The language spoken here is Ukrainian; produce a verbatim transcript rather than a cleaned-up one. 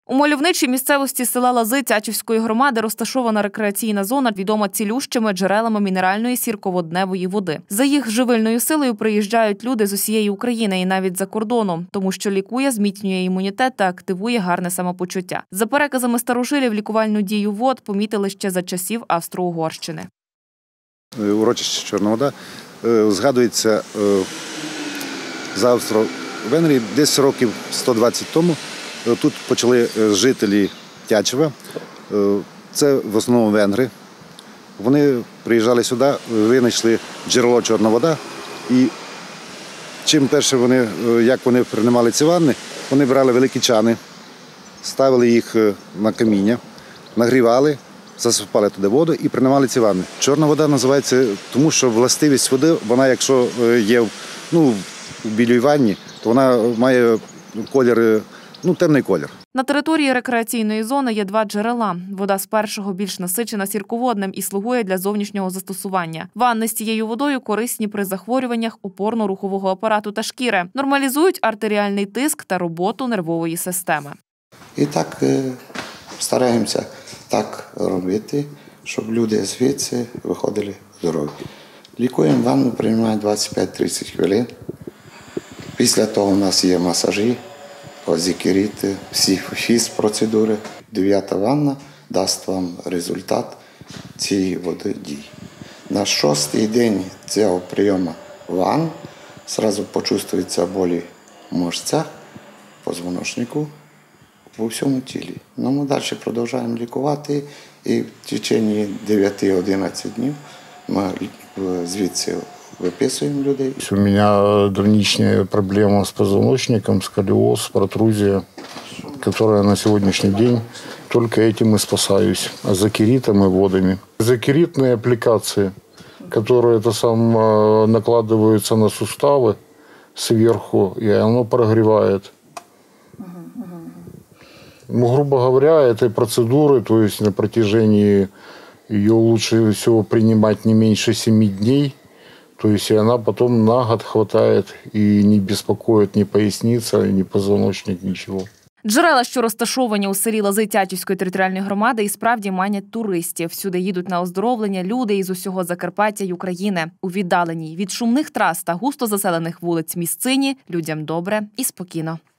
У мальовничій місцевості села Лази Тячівської громади розташована рекреаційна зона, відома цілющими джерелами мінеральної сірководневої води. За їх живильною силою приїжджають люди з усієї України і навіть за кордону, тому що лікує, зміцнює імунітет та активує гарне самопочуття. За переказами старожилів, лікувальну дію вод помітили ще за часів Австро-Угорщини. Урочище Чорна вода згадується за Австро-Венгрії десь років сто двадцять тому. Тут почали жителі Тячева, це в основному венгри. Вони приїжджали сюди, винайшли джерело Чорна вода. І чим перше вони, як вони приймали ці ванни, вони брали великі чани, ставили їх на каміння, нагрівали, засипали туди воду і приймали ці ванни. Чорна вода називається, тому що властивість води, вона якщо є ну, в білій ванні, то вона має колір, ну, темний колір. На території рекреаційної зони є два джерела. Вода з першого більш насичена сірководним і слугує для зовнішнього застосування. Ванни з цією водою корисні при захворюваннях опорно-рухового апарату та шкіри. Нормалізують артеріальний тиск та роботу нервової системи. І так стараємося так робити, щоб люди звідси виходили здорові. Лікуємо ванну, приймаємо двадцять п'ять - тридцять хвилин. Після того у нас є масажі, озікеріти, всі шість процедури. Дев'ята ванна дасть вам результат цієї води дій. На шостий день цього прийому ванн одразу почувствуються болі в мишцях, позвоночнику, по всьому тілі. Ну, ми далі продовжуємо лікувати і в течение дев'яти - одинадцяти днів ми звідси выписываем людей. У меня давнишняя проблема с позвоночником, сколиоз, протрузия, которая на сегодняшний день только этим и спасаюсь. Азокеритом и водами. Азокеритные аппликации, которые это сам накладываются на суставы сверху, и оно прогревает. Ну, грубо говоря, этой процедуры, то есть на протяжении ее лучше всего принимать не меньше семи дней. То есть и она потом на год хватает и не беспокоит ни поясница, ни позвоночник, ничего. Джерела, що розташовані у селі Лази Тячівської територіальної громади, і справді манять туристів. Сюди їдуть на оздоровлення люди із усього Закарпаття й України. У віддаленій від шумних трас та густо заселених вулиць місцині людям добре і спокійно.